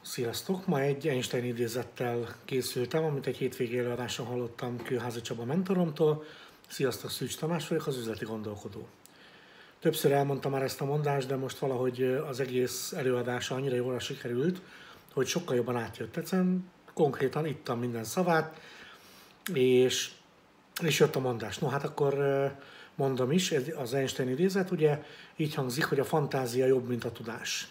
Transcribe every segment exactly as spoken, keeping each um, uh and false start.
Sziasztok! Ma egy Einstein idézettel készültem, amit egy hétvégi előadáson hallottam Kőházi Csaba mentoromtól. Sziasztok, Szűcs Tamás vagyok, az üzleti gondolkodó. Többször elmondtam már ezt a mondást, de most valahogy az egész előadása annyira jól sikerült, hogy sokkal jobban átjött. Egyszerűen konkrétan ittam minden szavát, és, és jött a mondás. No hát akkor mondom is, ez az Einstein idézet, ugye így hangzik, hogy a fantázia jobb, mint a tudás.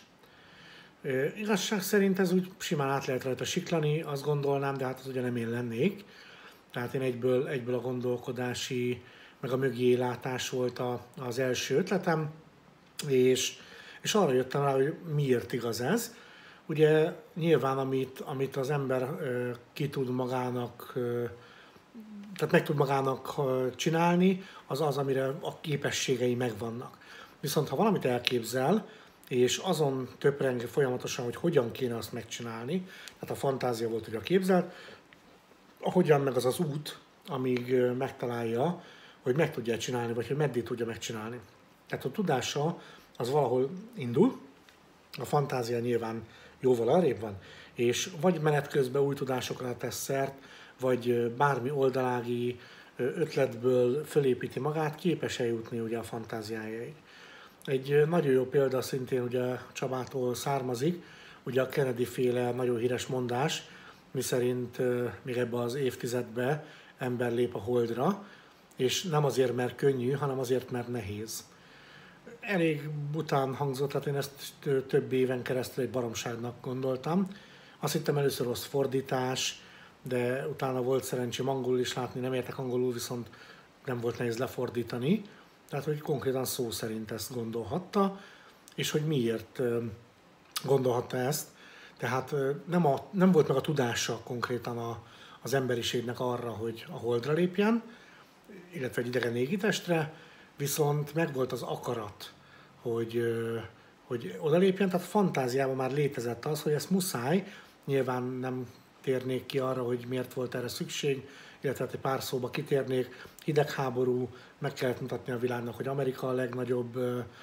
Igazság szerint ez úgy simán át lehet rajta siklani, azt gondolnám, de hát az ugye nem én lennék. Tehát én egyből, egyből a gondolkodási, meg a mögé látás volt a, az első ötletem, és, és arra jöttem rá, hogy miért igaz ez. Ugye nyilván, amit, amit az ember ki tud magának, tehát meg tud magának csinálni, az az, amire a képességei megvannak. Viszont ha valamit elképzel, és azon töpreng folyamatosan, hogy hogyan kéne azt megcsinálni, tehát a fantázia volt, hogy a képzelt, a hogyan meg az az út, amíg megtalálja, hogy meg tudja csinálni, vagy hogy meddig tudja megcsinálni. Tehát a tudása az valahol indul, a fantázia nyilván jóval arrébb van, és vagy menet közben új tudásokra tesz szert, vagy bármi oldalági ötletből fölépíti magát, képes eljutni ugye a fantáziájáig. Egy nagyon jó példa szintén ugye Csabától származik, ugye a Kennedy-féle nagyon híres mondás, miszerint még ebben az évtizedben ember lép a Holdra, és nem azért, mert könnyű, hanem azért, mert nehéz. Elég bután hangzott, tehát én ezt több éven keresztül egy baromságnak gondoltam. Azt hittem először rossz fordítás, de utána volt szerencsém angolul is látni, nem értek angolul, viszont nem volt nehéz lefordítani. Tehát, hogy konkrétan szó szerint ezt gondolhatta, és hogy miért gondolhatta ezt. Tehát nem, a, nem volt meg a tudása konkrétan a, az emberiségnek arra, hogy a Holdra lépjen, illetve egy idegen égitestre, viszont megvolt az akarat, hogy, hogy odalépjen, tehát fantáziában már létezett az, hogy ezt muszáj, nyilván nem térnék ki arra, hogy miért volt erre szükség, illetve egy pár szóba kitérnék, hidegháború, meg kellett mutatni a világnak, hogy Amerika a legnagyobb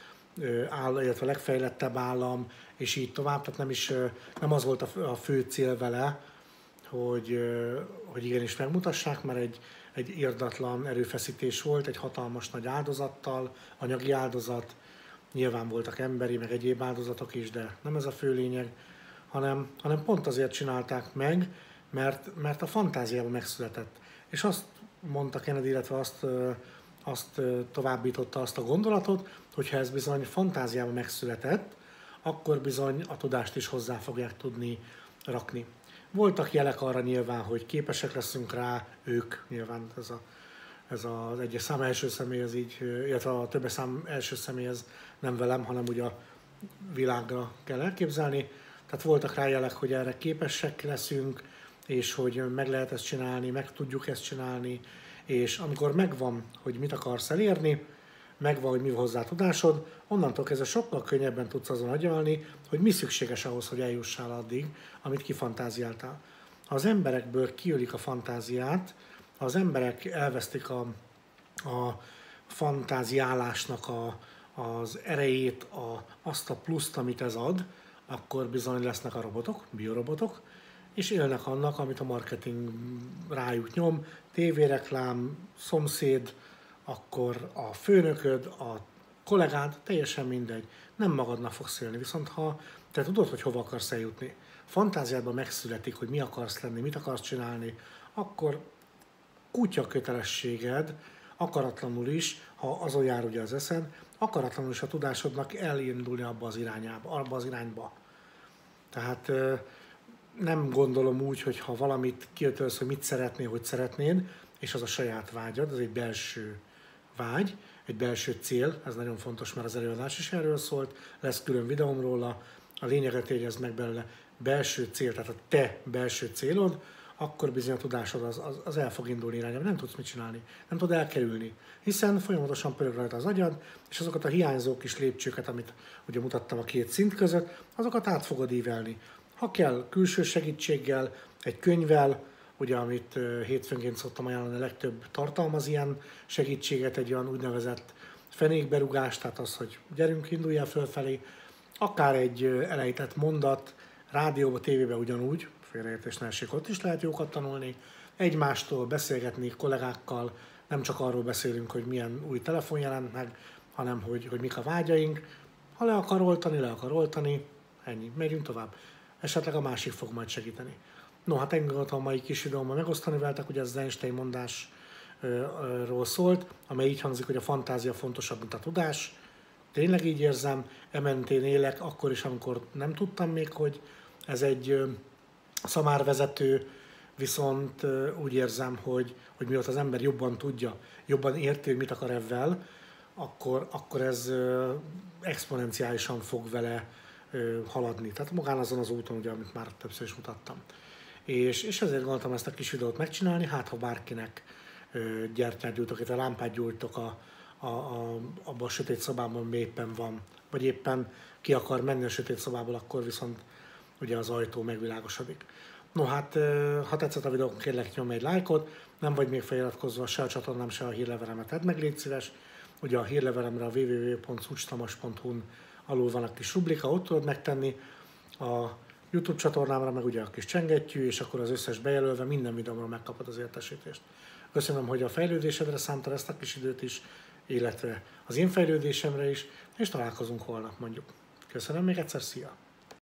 állam, illetve a legfejlettebb állam, és így tovább. Tehát nem, is, nem az volt a fő cél vele, hogy, hogy igenis megmutassák, mert egy, egy irdatlan erőfeszítés volt, egy hatalmas nagy áldozattal, anyagi áldozat, nyilván voltak emberi, meg egyéb áldozatok is, de nem ez a fő lényeg, hanem, hanem pont azért csinálták meg, mert, mert a fantáziában megszületett. És azt mondta Kennedy, illetve azt, azt továbbította azt a gondolatot, hogy ha ez bizony fantáziában megszületett, akkor bizony a tudást is hozzá fogják tudni rakni. Voltak jelek arra nyilván, hogy képesek leszünk rá, ők nyilván, ez, a, ez az egyes szám első személy, ez így, illetve a többes szám első személy, ez nem velem, hanem ugye a világra kell elképzelni. Tehát voltak rá jelek, hogy erre képesek leszünk, és hogy meg lehet ezt csinálni, meg tudjuk ezt csinálni, és amikor megvan, hogy mit akarsz elérni, megvan, hogy mi hozzá tudásod, onnantól kezdve sokkal könnyebben tudsz azon agyalni, hogy mi szükséges ahhoz, hogy eljussál addig, amit kifantáziáltál. Ha az emberekből kiölik a fantáziát, ha az emberek elvesztik a, a fantáziálásnak a, az erejét, a, azt a pluszt, amit ez ad, akkor bizony lesznek a robotok, biorobotok, és élnek annak, amit a marketing rájuk nyom, tévéreklám, szomszéd, akkor a főnököd, a kollégád, teljesen mindegy. Nem magadnak fogsz élni, viszont ha te tudod, hogy hova akarsz eljutni, fantáziádban megszületik, hogy mi akarsz lenni, mit akarsz csinálni, akkor kutya kötelességed, akaratlanul is, ha azon jár ugye az eszed, akaratlanul is a tudásodnak elindulni abba az irányába, abba az irányba. Tehát nem gondolom úgy, hogy ha valamit kiötölsz, hogy mit szeretnél, hogy szeretnéd, és az a saját vágyad, az egy belső vágy, egy belső cél, ez nagyon fontos, mert az előadás is erről szólt, lesz külön videóm róla, a lényeget jegyezd meg belőle, belső cél, tehát a te belső célod, akkor bizony a tudásod az, az, az el fog indulni irányába, nem tudsz mit csinálni, nem tudod elkerülni, hiszen folyamatosan pörög rajta az agyad, és azokat a hiányzó kis lépcsőket, amit ugye mutattam a két szint között, azokat át fogod ívelni. Ha kell, külső segítséggel, egy könyvvel, ugye amit hétfőnként szoktam ajánlani, a legtöbb tartalmaz ilyen segítséget, egy olyan úgynevezett fenékberugás, tehát az, hogy gyerünk, induljál fölfelé, akár egy elejtett mondat, Rádióba, tévébe ugyanúgy, félreértés ne essék, ott is lehet jókat tanulni, egymástól beszélgetni kollégákkal, nem csak arról beszélünk, hogy milyen új telefon jelent meg, hanem hogy, hogy mik a vágyaink. Ha le akar oltani, le akar oltani, ennyi, megyünk tovább. Esetleg a másik fog majd segíteni. No, hát engem a mai kis videómban megosztani veletek, ugye ez az Einstein mondásról szólt, amely így hangzik, hogy a fantázia fontosabb, mint a tudás. Tényleg így érzem, ementén élek, akkor is, amikor nem tudtam még, hogy ez egy szamárvezető, viszont úgy érzem, hogy, hogy miatt az ember jobban tudja, jobban érti, hogy mit akar ezzel, akkor, akkor ez exponenciálisan fog vele haladni. Tehát magán azon az úton, ugye, amit már többször is mutattam. És, és ezért gondoltam ezt a kis videót megcsinálni, hát ha bárkinek gyertyát gyújtok, illetve lámpát gyújtok a, a, a, abban a sötét szobában, ami éppen van, vagy éppen ki akar menni a sötét szobából, akkor viszont ugye az ajtó megvilágosodik. No hát, ha tetszett a videó, kérlek nyomj egy lájkot, nem vagy még feliratkozva se a csatornám, se a hírlevelemet, tedd meg, légy szíves. Ugye a hírlevelemre a double-u double-u double-u pont szucstamas pont hu-n alul van a kis rubrika, ott tudod megtenni. A YouTube csatornámra meg ugye a kis csengettyű, és akkor az összes bejelölve minden videómról megkapod az értesítést. Köszönöm, hogy a fejlődésedre szántad ezt a kis időt is, illetve az én fejlődésemre is, és találkozunk holnap mondjuk. Köszönöm még egyszer, szia!